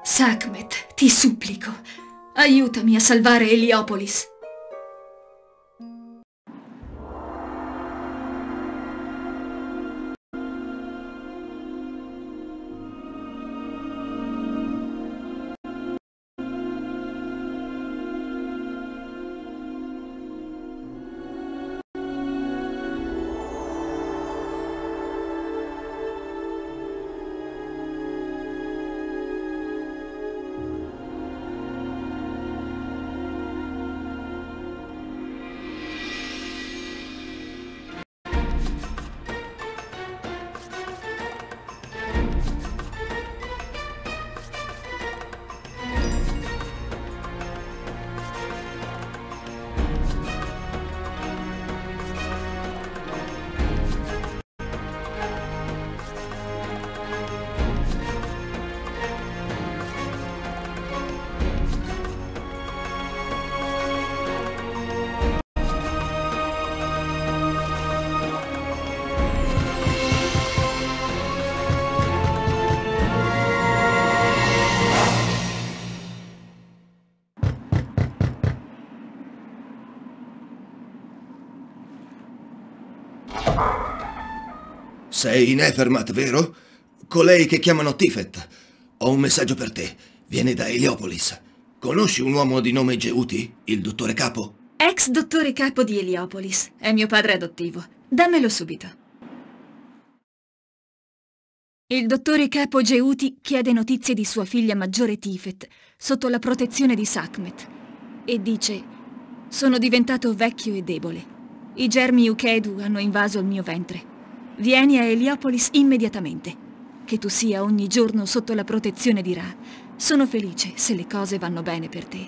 Sekhmet, ti supplico, aiutami a salvare Heliopolis. Sei Nefermat, vero? Colei che chiamano Tifet. Ho un messaggio per te. Viene da Heliopolis. Conosci un uomo di nome Geuti, il dottore capo? Ex dottore capo di Heliopolis. È mio padre adottivo. Dammelo subito. Il dottore capo Geuti chiede notizie di sua figlia maggiore Tifet, sotto la protezione di Sekhmet. E dice: sono diventato vecchio e debole. I germi Ukedu hanno invaso il mio ventre. Vieni a Heliopolis immediatamente. Che tu sia ogni giorno sotto la protezione di Ra. Sono felice se le cose vanno bene per te.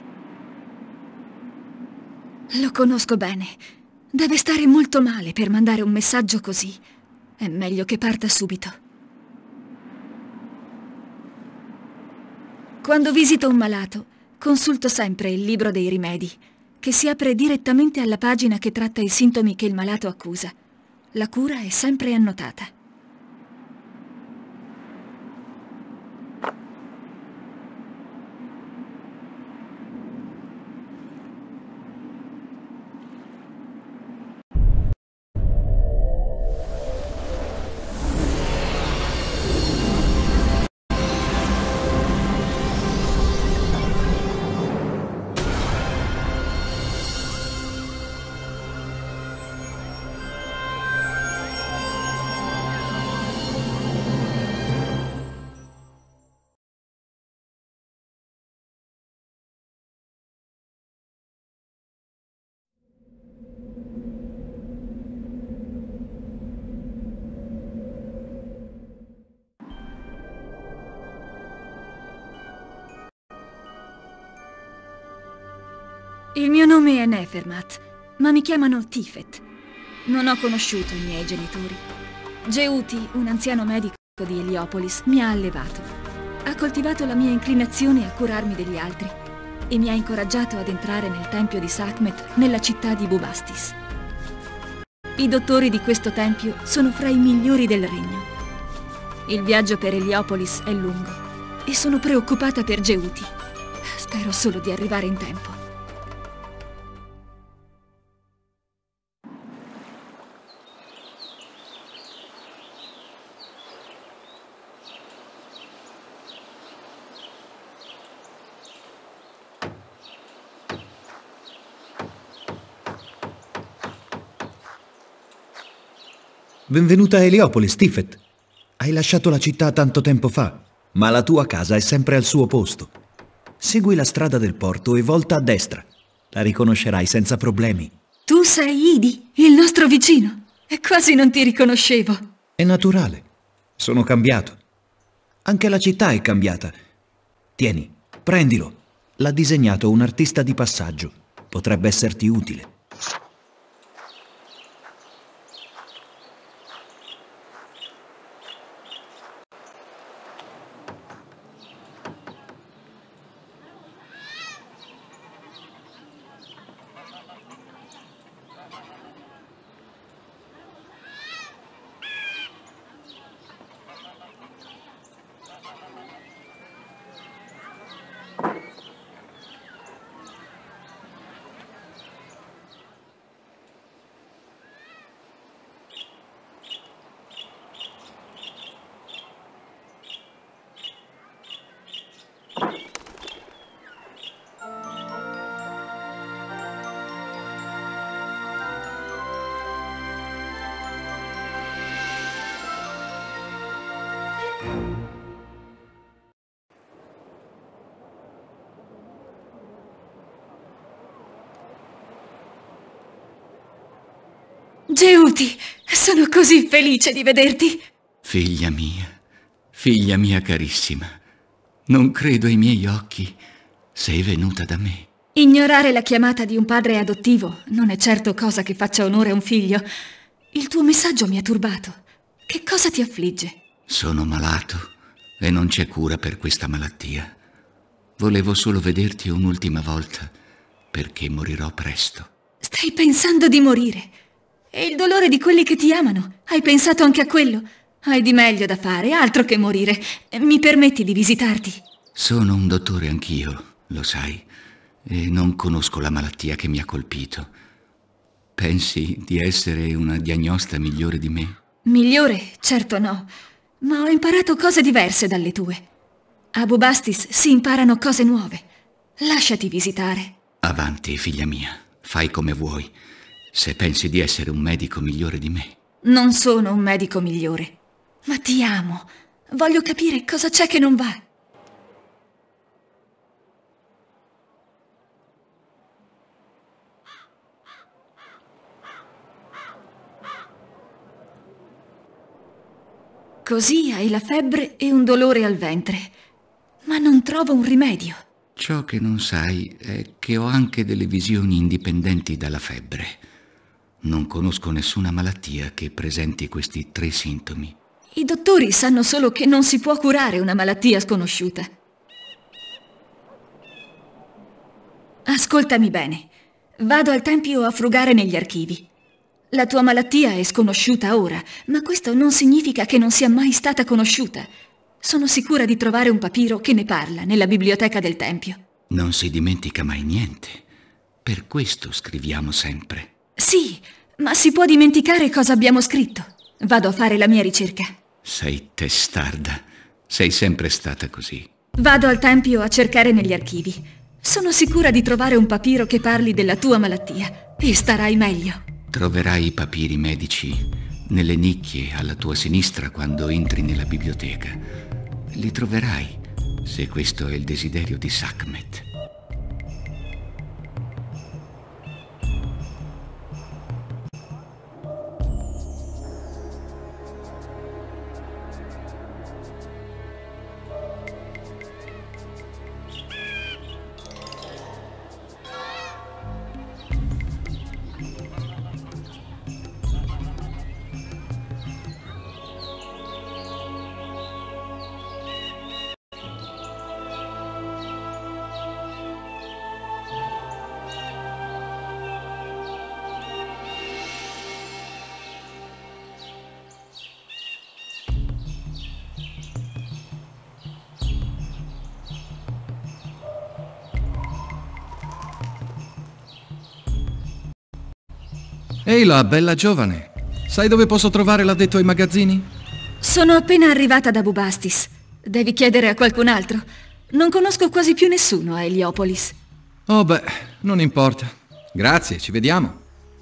Lo conosco bene. Deve stare molto male per mandare un messaggio così. È meglio che parta subito. Quando visito un malato, consulto sempre il libro dei rimedi, che si apre direttamente alla pagina che tratta i sintomi che il malato accusa. La cura è sempre annotata. Il mio nome è Nefermat, ma mi chiamano Tifet. Non ho conosciuto i miei genitori. Geuti, un anziano medico di Heliopolis, mi ha allevato. Ha coltivato la mia inclinazione a curarmi degli altri e mi ha incoraggiato ad entrare nel tempio di Sekhmet nella città di Bubastis. I dottori di questo tempio sono fra i migliori del regno. Il viaggio per Heliopolis è lungo e sono preoccupata per Geuti. Spero solo di arrivare in tempo. Benvenuta a Heliopolis, Tifet. Hai lasciato la città tanto tempo fa, ma la tua casa è sempre al suo posto. Segui la strada del porto e volta a destra. La riconoscerai senza problemi. Tu sei Idi, il nostro vicino. E quasi non ti riconoscevo. È naturale. Sono cambiato. Anche la città è cambiata. Tieni, prendilo. L'ha disegnato un artista di passaggio. Potrebbe esserti utile. Geuti, sono così felice di vederti. Figlia mia carissima, non credo ai miei occhi. Sei venuta da me. Ignorare la chiamata di un padre adottivo non è certo cosa che faccia onore a un figlio. Il tuo messaggio mi ha turbato. Che cosa ti affligge? Sono malato e non c'è cura per questa malattia. Volevo solo vederti un'ultima volta, perché morirò presto. Stai pensando di morire. E il dolore di quelli che ti amano. Hai pensato anche a quello? Hai di meglio da fare, altro che morire. Mi permetti di visitarti? Sono un dottore anch'io, lo sai, e non conosco la malattia che mi ha colpito. Pensi di essere una diagnosta migliore di me? Migliore? Certo no. Ma ho imparato cose diverse dalle tue. A Bubastis si imparano cose nuove. Lasciati visitare. Avanti, figlia mia, fai come vuoi. Se pensi di essere un medico migliore di me. Non sono un medico migliore, ma ti amo. Voglio capire cosa c'è che non va. Così hai la febbre e un dolore al ventre, ma non trovo un rimedio. Ciò che non sai è che ho anche delle visioni indipendenti dalla febbre. Non conosco nessuna malattia che presenti questi 3 sintomi. I dottori sanno solo che non si può curare una malattia sconosciuta. Ascoltami bene. Vado al tempio a frugare negli archivi. La tua malattia è sconosciuta ora, ma questo non significa che non sia mai stata conosciuta. Sono sicura di trovare un papiro che ne parla nella biblioteca del tempio. Non si dimentica mai niente. Per questo scriviamo sempre. Sì, ma si può dimenticare cosa abbiamo scritto. Vado a fare la mia ricerca. Sei testarda. Sei sempre stata così. Vado al tempio a cercare negli archivi. Sono sicura di trovare un papiro che parli della tua malattia e starai meglio. Troverai i papiri medici nelle nicchie alla tua sinistra quando entri nella biblioteca. Li troverai, se questo è il desiderio di Sekhmet. Ehi là, bella giovane. Sai dove posso trovare l'addetto ai magazzini? Sono appena arrivata da Bubastis. Devi chiedere a qualcun altro. Non conosco quasi più nessuno a Heliopolis. Oh beh, non importa. Grazie, ci vediamo.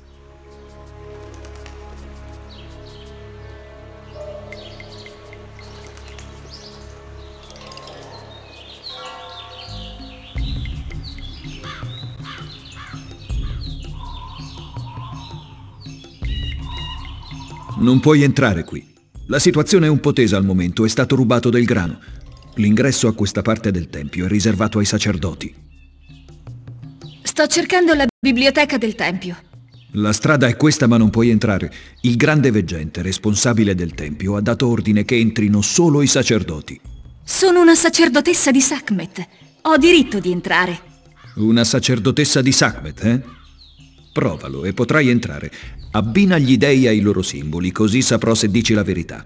Non puoi entrare qui. La situazione è un po' tesa al momento, è stato rubato del grano. L'ingresso a questa parte del tempio è riservato ai sacerdoti. Sto cercando la biblioteca del tempio. La strada è questa, ma non puoi entrare. Il grande veggente, responsabile del tempio, ha dato ordine che entrino solo i sacerdoti. Sono una sacerdotessa di Sekhmet. Ho diritto di entrare. Una sacerdotessa di Sekhmet, eh? Provalo e potrai entrare. Abbina gli dei ai loro simboli, così saprò se dici la verità.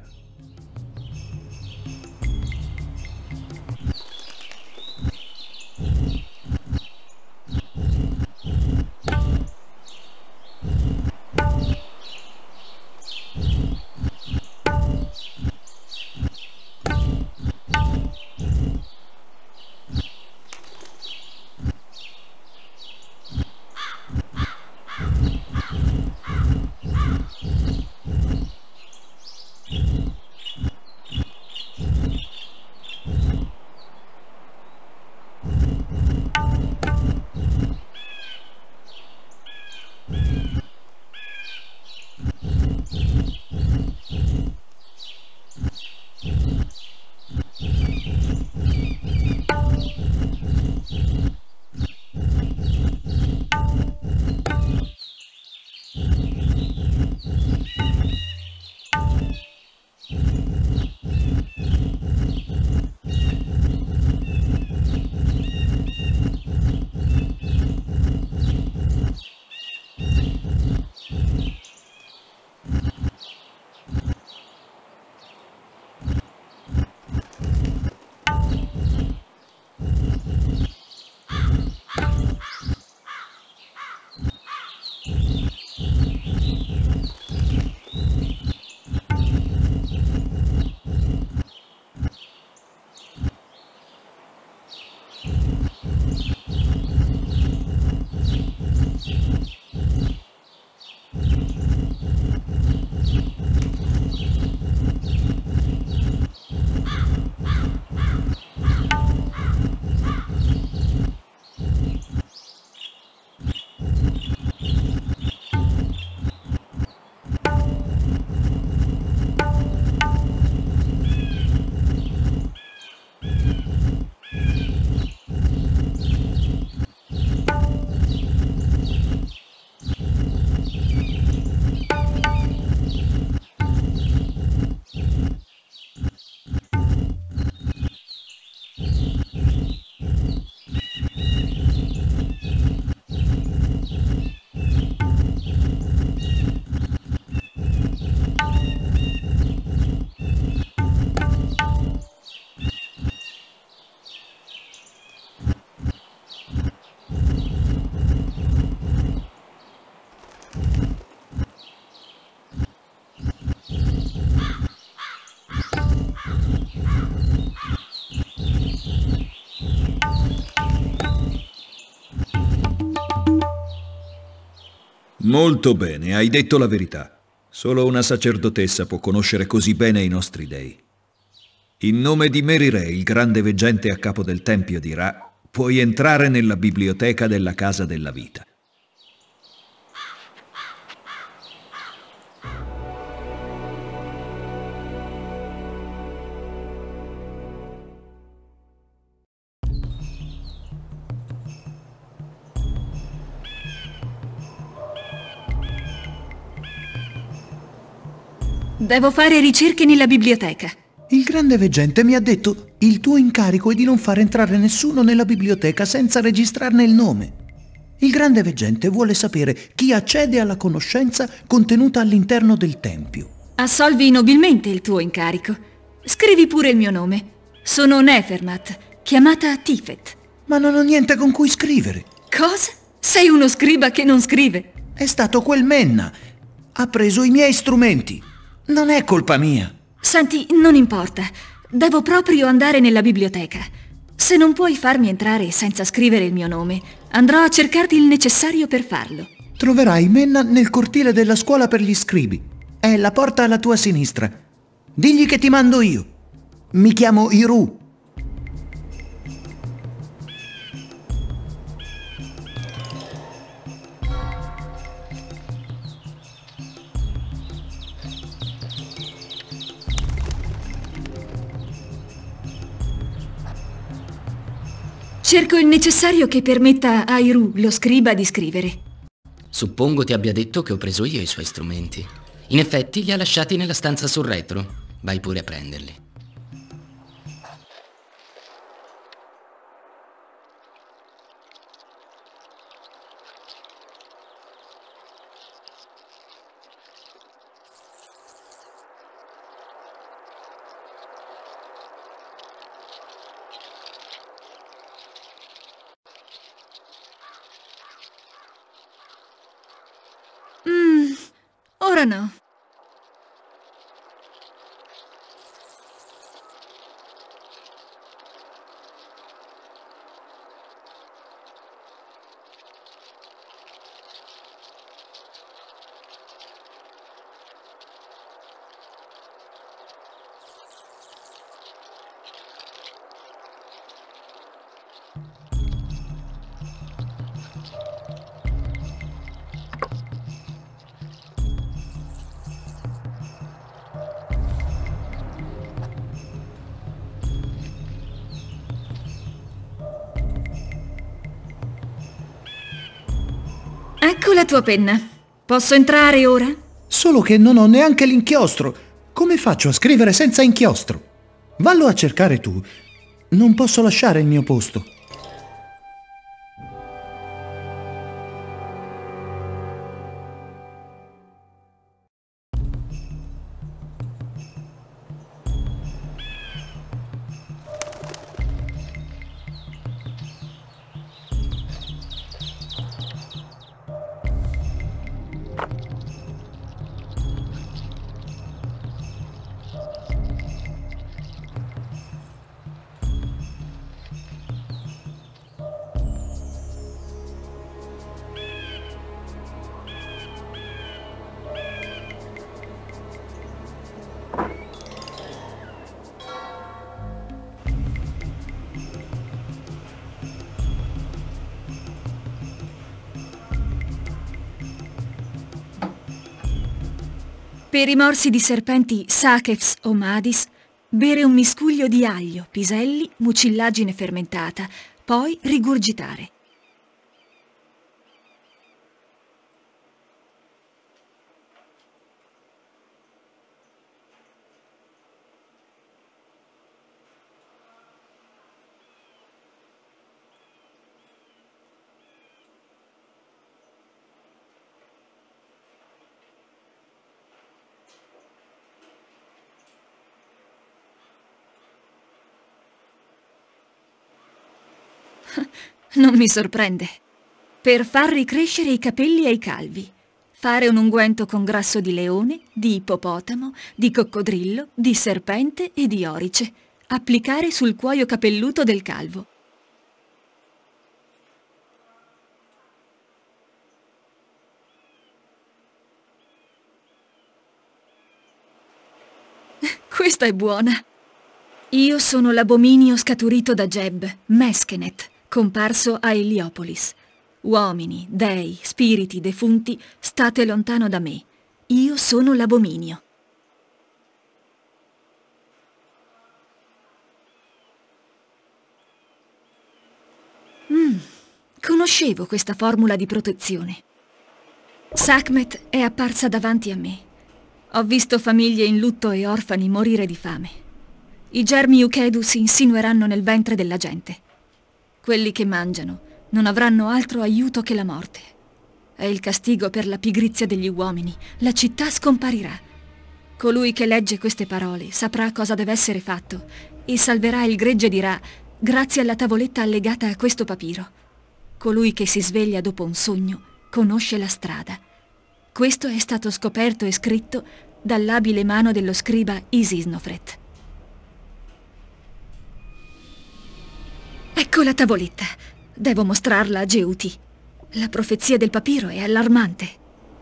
Molto bene, hai detto la verità. Solo una sacerdotessa può conoscere così bene i nostri dei. In nome di Mary Ray, il grande veggente a capo del Tempio di Ra, puoi entrare nella biblioteca della Casa della Vita. Devo fare ricerche nella biblioteca. Il grande veggente mi ha detto: il tuo incarico è di non far entrare nessuno nella biblioteca senza registrarne il nome. Il grande veggente vuole sapere chi accede alla conoscenza contenuta all'interno del tempio. Assolvi nobilmente il tuo incarico. Scrivi pure il mio nome. Sono Nefermat, chiamata Tifet. Ma non ho niente con cui scrivere. Cosa? Sei uno scriba che non scrive? È stato quel Menna. Ha preso i miei strumenti. Non è colpa mia. Senti, non importa. Devo proprio andare nella biblioteca. Se non puoi farmi entrare senza scrivere il mio nome, andrò a cercarti il necessario per farlo. Troverai Menna nel cortile della scuola per gli scribi. È la porta alla tua sinistra. Digli che ti mando io. Mi chiamo Iru. Cerco il necessario che permetta a Iru, lo scriba, di scrivere. Suppongo ti abbia detto che ho preso io i suoi strumenti. In effetti li ha lasciati nella stanza sul retro. Vai pure a prenderli. Ora no. Ecco la tua penna. Posso entrare ora? Solo che non ho neanche l'inchiostro. Come faccio a scrivere senza inchiostro? Vallo a cercare tu. Non posso lasciare il mio posto. Per i morsi di serpenti Sakefs o Madis, bere un miscuglio di aglio, piselli, mucillagine fermentata, poi rigurgitare. Non mi sorprende. Per far ricrescere i capelli ai calvi. Fare un unguento con grasso di leone, di ippopotamo, di coccodrillo, di serpente e di orice. Applicare sul cuoio capelluto del calvo. questa è buona. Io sono l'abominio scaturito da Geb, Meskenet, comparso a Eliopolis. Uomini, dei, spiriti, defunti, state lontano da me. Io sono l'abominio. Conoscevo questa formula di protezione. Sekhmet è apparsa davanti a me. Ho visto famiglie in lutto e orfani morire di fame. I germi Ukedu si insinueranno nel ventre della gente. Quelli che mangiano non avranno altro aiuto che la morte. È il castigo per la pigrizia degli uomini. La città scomparirà. Colui che legge queste parole saprà cosa deve essere fatto e salverà il gregge di Ra grazie alla tavoletta allegata a questo papiro. Colui che si sveglia dopo un sogno conosce la strada. Questo è stato scoperto e scritto dall'abile mano dello scriba Isisnofret. Ecco la tavoletta. Devo mostrarla a Geuti. La profezia del papiro è allarmante.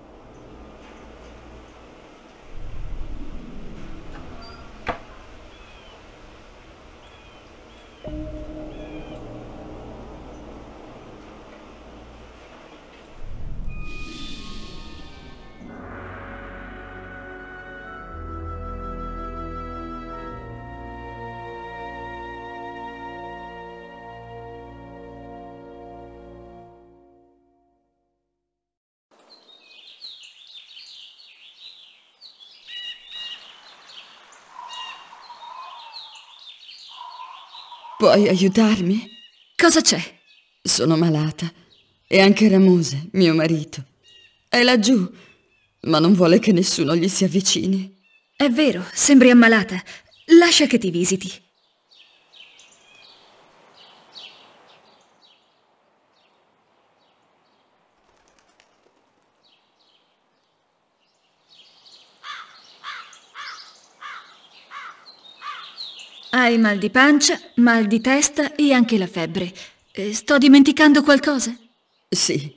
Puoi aiutarmi? Cosa c'è? Sono malata. E anche Ramuse, mio marito. È laggiù, ma non vuole che nessuno gli si avvicini. È vero, sembri ammalata. Lascia che ti visiti. Hai mal di pancia, mal di testa e anche la febbre. Sto dimenticando qualcosa? Sì.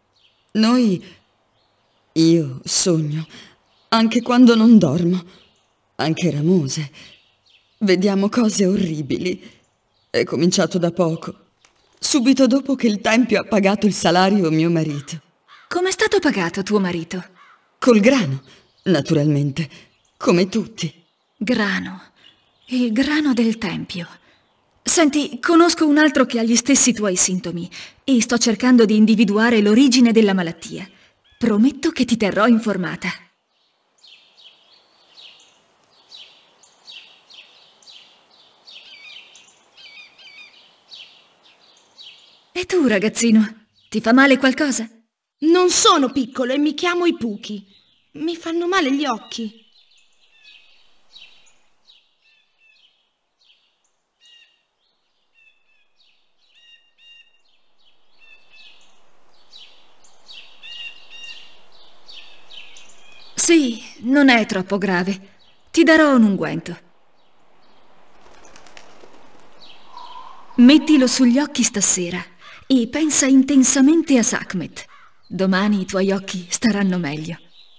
Io sogno, anche quando non dormo. Anche Ramuse. Vediamo cose orribili. È cominciato da poco. Subito dopo che il tempio ha pagato il salario a mio marito. Com'è stato pagato tuo marito? Col grano, naturalmente. Come tutti. Grano. Il grano del tempio. Senti, conosco un altro che ha gli stessi tuoi sintomi e sto cercando di individuare l'origine della malattia. Prometto che ti terrò informata. E tu, ragazzino, ti fa male qualcosa? Non sono piccolo e mi chiamo Ipuki. Mi fanno male gli occhi. Sì, non è troppo grave. Ti darò un unguento. Mettilo sugli occhi stasera e pensa intensamente a Sekhmet. Domani i tuoi occhi staranno meglio.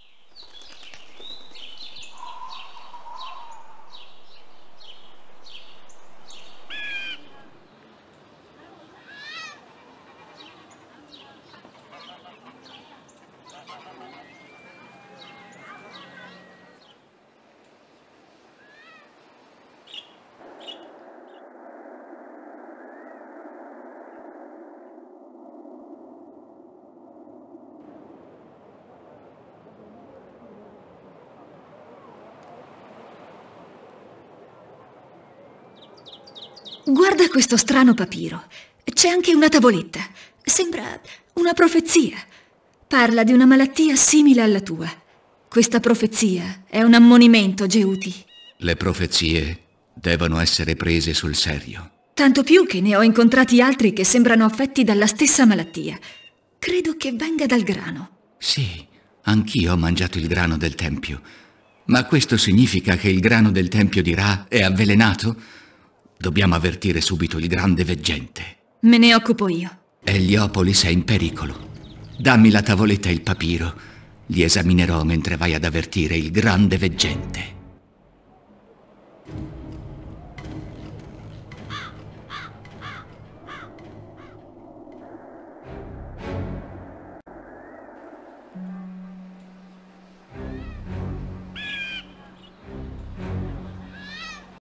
Guarda questo strano papiro. C'è anche una tavoletta. Sembra una profezia. Parla di una malattia simile alla tua. Questa profezia è un ammonimento, Geuti. Le profezie devono essere prese sul serio. Tanto più che ne ho incontrati altri che sembrano affetti dalla stessa malattia. Credo che venga dal grano. Sì, anch'io ho mangiato il grano del tempio. Ma questo significa che il grano del tempio di Ra è avvelenato? Dobbiamo avvertire subito il grande veggente. Me ne occupo io. Eliopolis è in pericolo. Dammi la tavoletta e il papiro. Li esaminerò mentre vai ad avvertire il grande veggente.